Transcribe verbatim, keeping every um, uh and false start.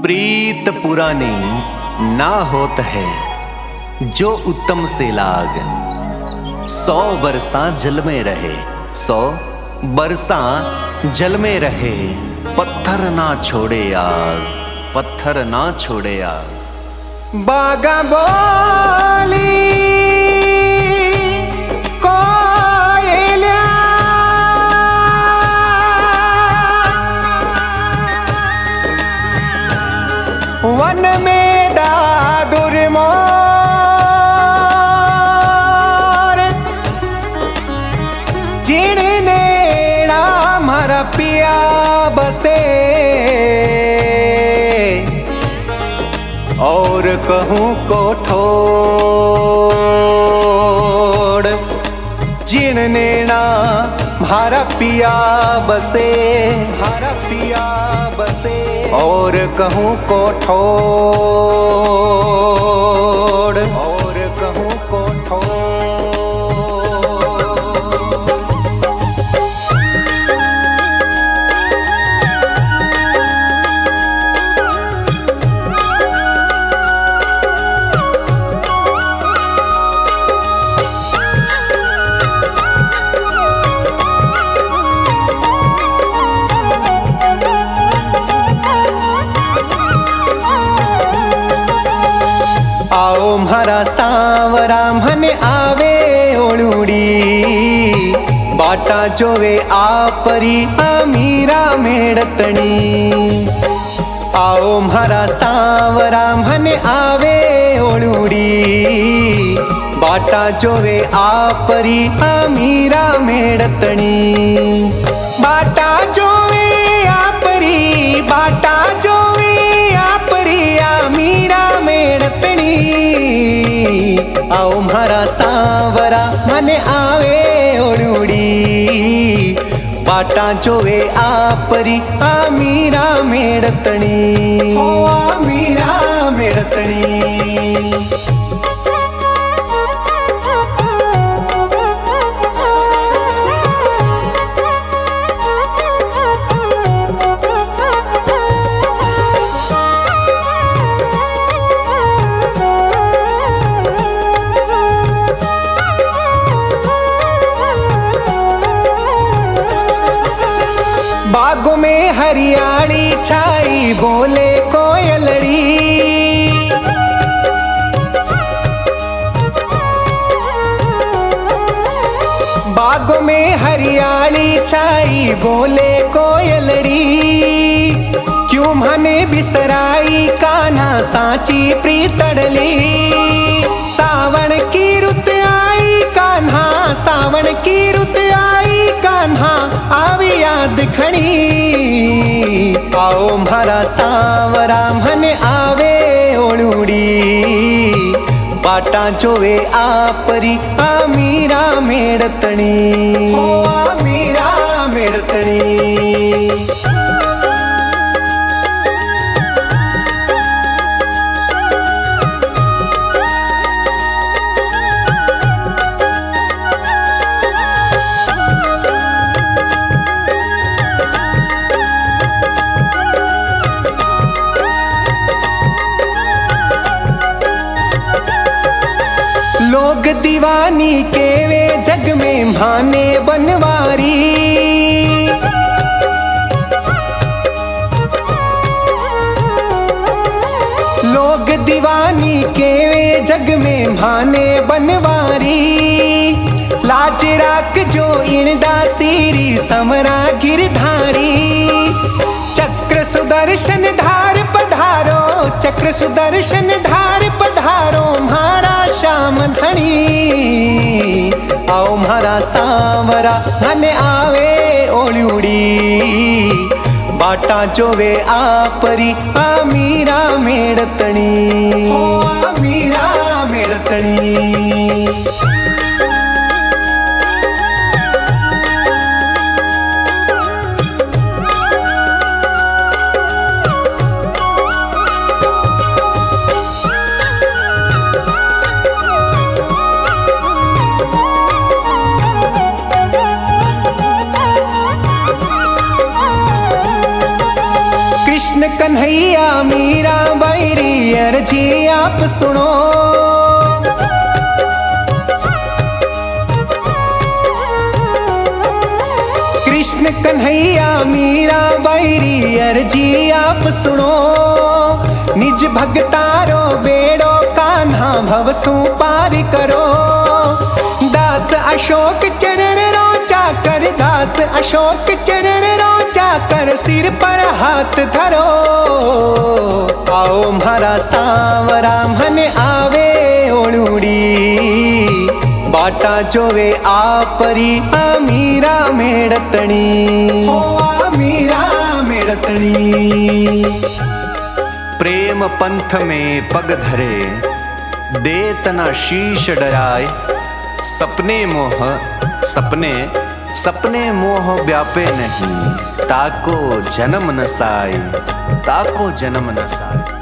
प्रीत पुरानी ना होत है जो उत्तम से लाग। सौ बरसा जल में रहे, सौ बरसा जल में रहे, पत्थर ना छोड़े आग, पत्थर ना छोड़े आग। बागा बोली कोयलिया वन में दादुर मोर जिन्हें मारा पिया बसे। और कहूँ को ठोड़ जिन नैना भारा पिया बसे, भारा पिया बसे। और कहूँ को ठोड़, और कहूँ को ठोड़। आओ म्हारा सांवरा मन आवे ओणुड़ी, बाटा जोवे आपरी अमीरा मेड़तणी। आओ म्हारा सांवरा मन आवे ओणुड़ी, बाटा जोवे आपरी अमीरा मेड़तणी। बाटा जोवे आपरी, बाटा जोवे आपरी अमीरा मेड़तणी। आओ म्हारा सांवरा मन आवे ओणुड़ी, बाटा जोवे आपरी अमीरा मेड़तणी। ओ अमीरा मेड़तणी। बागों में हरियाली छाई बोले कोयलड़ी। बागों में हरियाली छाई बोले कोयलड़ी। क्यों मने बिसराई कान्हा साची प्रीतड़ली। सावन की रुत आई कान्हा, सावन की रुत आई कान्हा, आवी याद खणी। आओ म्हारा सांवरा मन आवे ओणुड़ी, बाटा जोवे आपरी अमीरा मेड़तणी। ओ अमीरा मेड़तणी। लोग दीवानी के वे जग में भाने बनवारी। लोग दीवानी के वे जग में भाने बनवारी। लाज राख जो इणदा सीरी समरा गिरधारी। चक्र सुदर्शन धार पधारो, चक्र सुदर्शन धार पधारो, म्हारा श्याम धनी। आओ म्हारा सांवरा मन आवे ओणुड़ी, बाटा जोवे आपरी अमीरा मेड़तणी। ओ अमीरा मेड़तणी। कृष्ण कन्हैया मीरा बैरी अर्जी आप सुनो। कृष्ण कन्हैया मीरा बैरी अर्जी आप सुनो। निज भगतारो बेड़ो कान्हा भवसु पार करो। दास अशोक चरण रोजा कर, दास अशोक चरण रोजा कर, सिर पर हाथ धरो। आओ म्हारा सांवरा मन आवे ओणुड़ी, बाटा जोवे आपरी आ मीरा मेड़तणी। ओ आ मीरा मेड़तणी। प्रेम पंथ में पग धरे, देत न शीश डराए। सपने मोह सपने सपने मोह व्यापे नहीं, ताको जन्म न साए, ताको जन्म न साए।